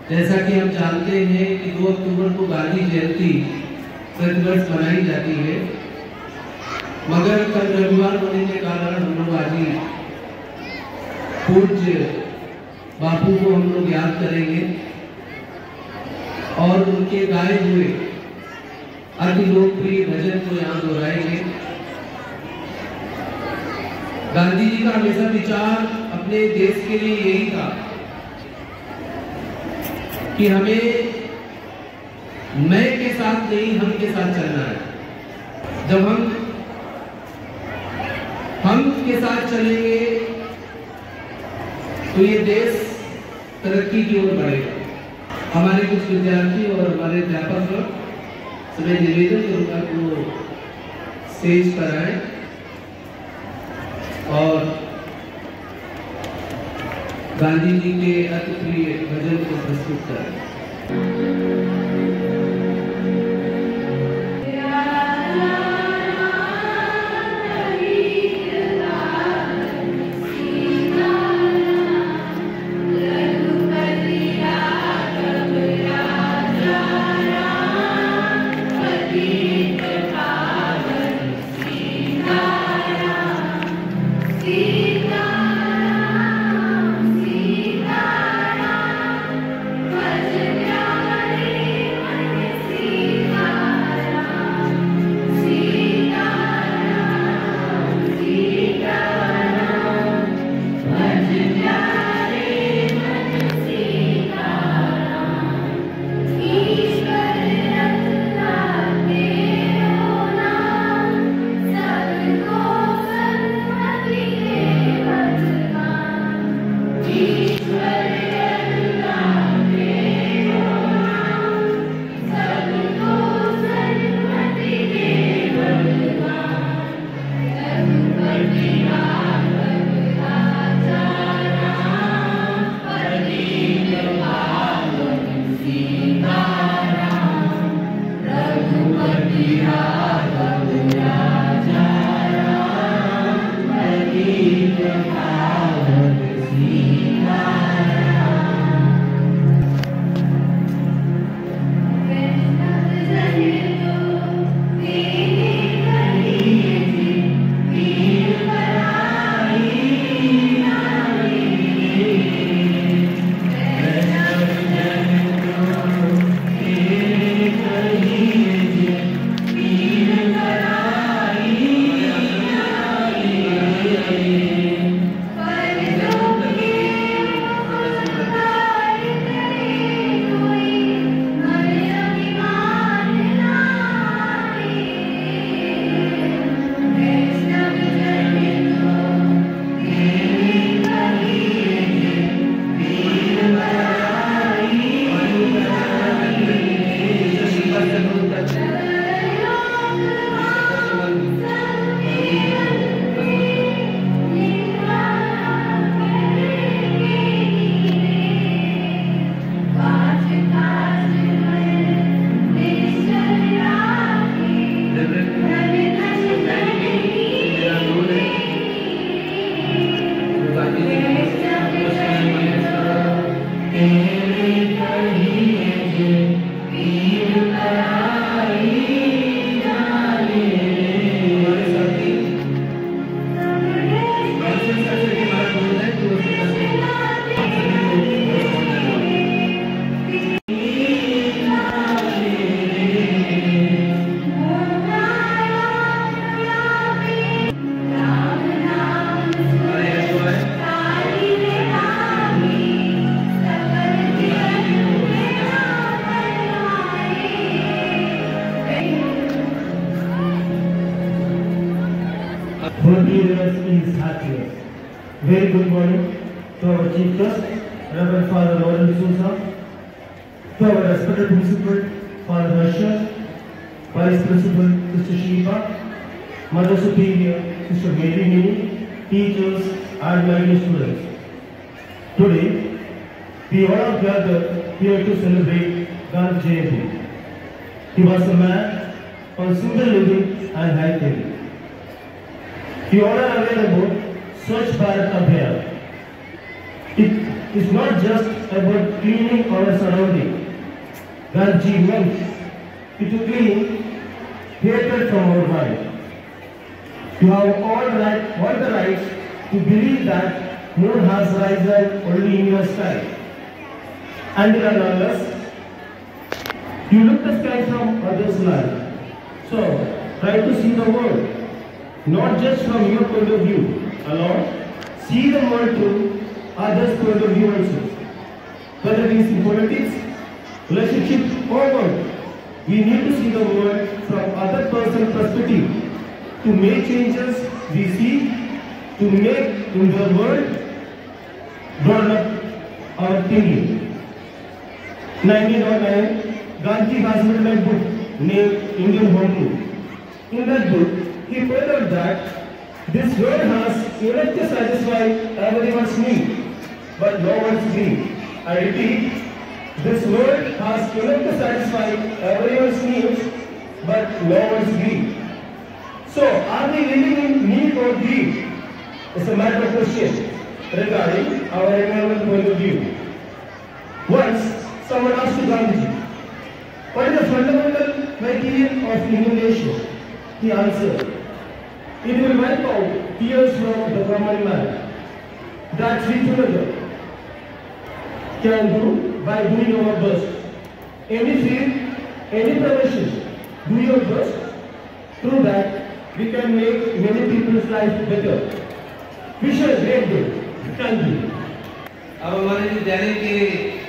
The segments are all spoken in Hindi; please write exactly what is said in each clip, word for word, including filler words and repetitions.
जैसा कि हम जानते हैं कि दो अक्टूबर को गांधी जयंती प्रतिवर्ष मनाई जाती है, मगर कल रविवार होने के कारण हम लोग आज ही पूज्य बापू को हम लोग याद करेंगे और उनके गाए हुए अति लोकप्रिय भजन को यहाँ दोहराएंगे। गांधी जी का हमेशा विचार अपने देश के लिए यही था कि हमें मैं के साथ नहीं, हम के साथ चलना है। जब हम हम के साथ चलेंगे तो ये देश तरक्की की ओर बढ़ेगा। हमारे कुछ विद्यार्थी और हमारे अध्यापक लोग सभी निवेदन करूंगा को स्टेज पर आए और गांधी जी के अति प्रिय भजन को प्रस्तुत करें। Very good morning to our Chief Trust, Reverend Father Lauren D'Souza, to our respected Principal, Father Harsha, Vice Principal, Sister Shiva, Mother Superior, Sister Mary Mini, teachers and my dear students. Today, we all are gathered here to celebrate Gandhi Jayanti. He was a man on simple living and high living. We all are aware about Swachh Bharat Abhiyan. It is not just about cleaning our surroundings. Gandhi meant to clean hatred from our mind. You have all, right, all the right to believe that moon has risen only in your sky. And unless you look the sky from others' life. So, try to see the world, not just from your point of view alone. See the world through others' point of view also. Whether it is in politics, relationship or work, we need to see the world from other person's perspective to make changes we see, to make in the world broaden up our thinking. nineteen oh nine, Gandhi has written a book named Indian Home Rule. In that book, he pointed out that this world has enough to satisfy everyone's need, but no one's greed. I repeat, this world has enough to satisfy everyone's needs, but no one's greed. So, are we living in need or greed? It's a matter of question regarding our environmental point of view. Once, someone asked to Gandhiji, what is the fundamental criterion of Indian nation? He answered, it will wipe out tears from the common man. That we together can do by doing our best. Any field, any profession, do your best. Through that, we can make many people's life better. Wish you a great day. Thank you. अब हमारे विद्यालय के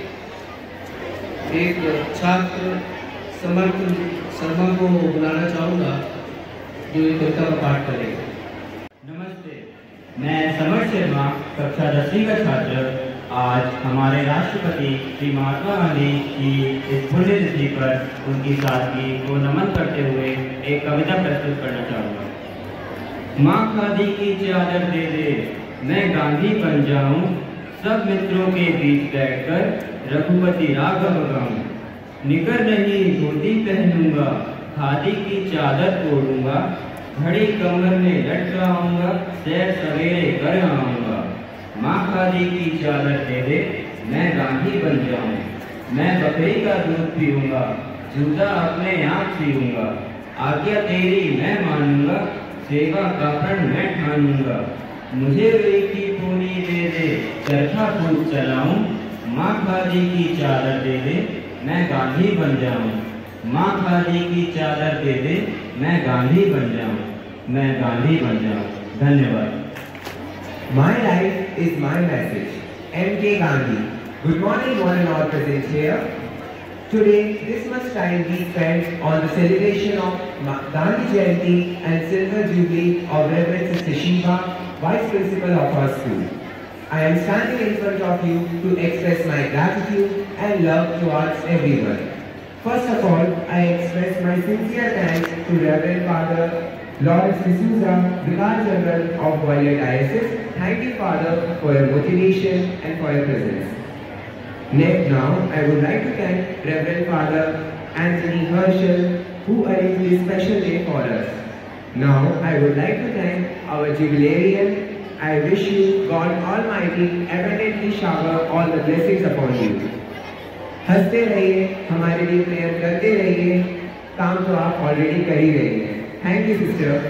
एक छात्र समर्थ शर्मा को बुलाना चाहूँगा जो एक कविता का पाठ करेगा। नमस्ते, मैं समर्थ शर्मा कक्षा दसवीं का छात्र आज हमारे राष्ट्रपति श्री महात्मा गांधी की इस पुण्य तिथि पर उनकी सादगी को नमन करते हुए एक कविता प्रस्तुत करना चाहूँगा। माँ खादी की चादर दे दे, मैं गांधी बन जाऊँ, सब मित्रों के बीच बैठकर रघुपति राघव गाऊँ। निकर नहीं धोती पहनूंगा, खादी की चादर ओढ़ूंगा, घड़ी कमर में लटकाऊंगा, सैर सवेरे कर आऊंगा। माँ खादी की चादर दे दे, मैं गांधी बन जाऊं, मैं बकरी का दूध पीऊंगा, जूता अपने आप सीऊंगा, आज्ञा तेरी मैं मानूंगा, सेवा का प्रण मैं ठानूंगा। मुझे रुई की पूनी दे दे, चरखा खूब चलाऊं, माँ खादी की चादर दे दे, मैं गांधी बन जाऊं। माँ खादी की चादर दे दे, मैं गांधी बन जाऊं, मैं गांधी बन जाऊं। धन्यवाद। My life is my message. M K Gandhi. Good morning, one and all present here. Today, this much time we spent on the celebration of Gandhi Jayanti and Silver Jubilee of Reverend Sister Shiva, Vice Principal of our school. I am standing in front of you to express my gratitude and love towards everyone. First of all, I express my sincere thanks to Reverend Father Lawrence D'Souza, Vicar General of Gwalior Diocese. Thank you, Father, for your motivation and for your presence. Next, now, I would like to thank Reverend Father Anthony Herschel, who arranged this special day for us. Now, I would like to thank our jubilarian. I wish you, God Almighty, abundantly shower all the blessings upon you. हंसते रहिए, हमारे लिए प्रेयर करते रहिए, काम तो आप ऑलरेडी कर ही रहे हैं. Thank you, sister.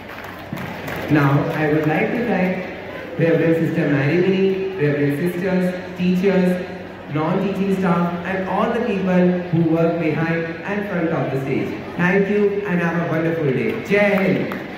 Now, I would like to thank Reverend Sister Marimini, Reverend sisters, teachers, non-teaching staff, and all the people who work behind and front of the stage. Thank you and have a wonderful day. Jai Hind.